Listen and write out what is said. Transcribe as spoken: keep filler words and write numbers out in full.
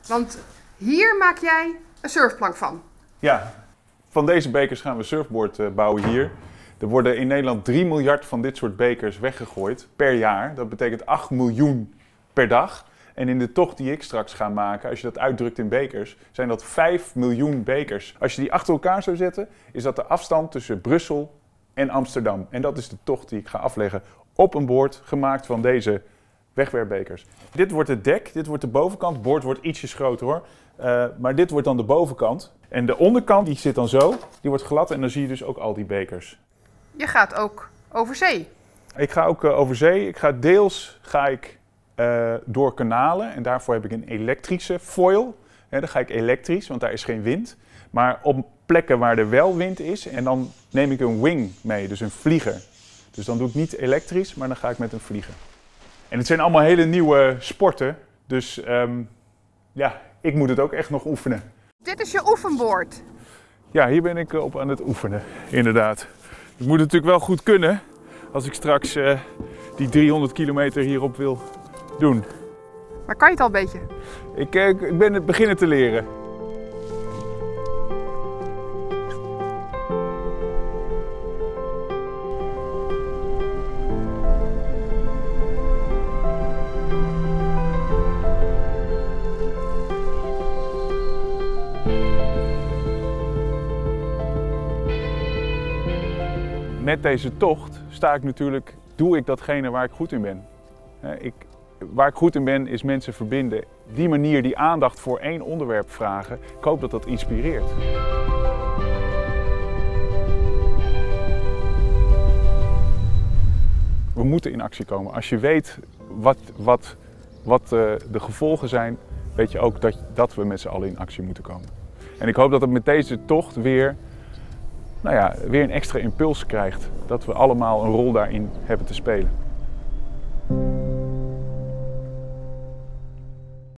Want hier maak jij een surfplank van. Ja, van deze bekers gaan we surfboard uh, bouwen hier. Er worden in Nederland drie miljard van dit soort bekers weggegooid per jaar. Dat betekent acht miljoen per dag. En in de tocht die ik straks ga maken, als je dat uitdrukt in bekers, zijn dat vijf miljoen bekers. Als je die achter elkaar zou zetten, is dat de afstand tussen Brussel en Amsterdam. En dat is de tocht die ik ga afleggen op een boord gemaakt van deze wegwerpbekers. Dit wordt het dek, dit wordt de bovenkant. Het boord wordt ietsjes groter hoor. Uh, maar dit wordt dan de bovenkant. En de onderkant die zit dan zo, die wordt glad en dan zie je dus ook al die bekers. Je gaat ook over zee. Ik ga ook uh, over zee. Ik ga deels ga ik, uh, door kanalen en daarvoor heb ik een elektrische foil. He, dan ga ik elektrisch, want daar is geen wind. Maar op plekken waar er wel wind is en dan neem ik een wing mee, dus een vlieger. Dus dan doe ik niet elektrisch, maar dan ga ik met een vlieger. En het zijn allemaal hele nieuwe sporten, dus um, ja, ik moet het ook echt nog oefenen. Dit is je oefenboord. Ja, hier ben ik op aan het oefenen, inderdaad. Ik moet het natuurlijk wel goed kunnen als ik straks uh, die driehonderd kilometer hierop wil doen. Maar kan je het al een beetje? Ik, uh, ik ben het beginnen te leren. Met deze tocht sta ik natuurlijk, doe ik datgene waar ik goed in ben. Ik, waar ik goed in ben is mensen verbinden. Die manier, die aandacht voor één onderwerp vragen. Ik hoop dat dat inspireert. We moeten in actie komen. Als je weet wat, wat, wat uh, de gevolgen zijn, weet je ook dat, dat we met z'n allen in actie moeten komen. En ik hoop dat het met deze tocht weer nou ja, weer een extra impuls krijgt. Dat we allemaal een rol daarin hebben te spelen.